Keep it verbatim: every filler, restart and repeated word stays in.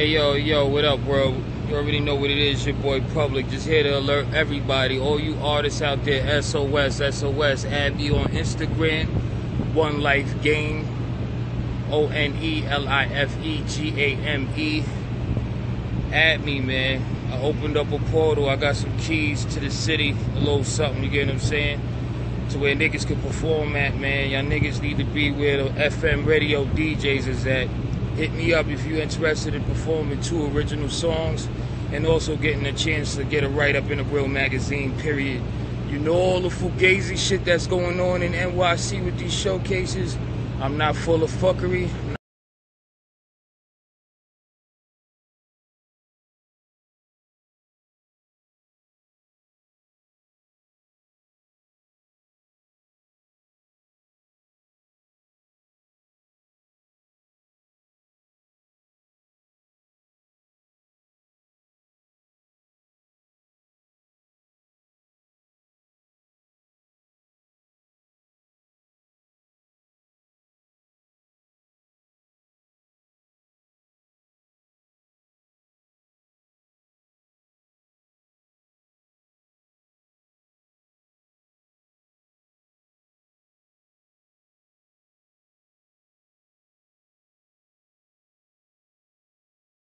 Hey yo, yo, what up, bro? You already know what it is, your boy Public. Just here to alert everybody, all you artists out there, S O S, S O S. Add me on Instagram, One Life Game, O N E L I F E G A M E. Add me, man. I opened up a portal. I got some keys to the city, a little something, you get what I'm saying? To where niggas can perform at, man. Y'all niggas need to be where the F M radio D Js is at. Hit me up if you're interested in performing two original songs and also getting a chance to get a write-up in a real magazine, period. You know all the fugazi shit that's going on in N Y C with these showcases? I'm not full of fuckery.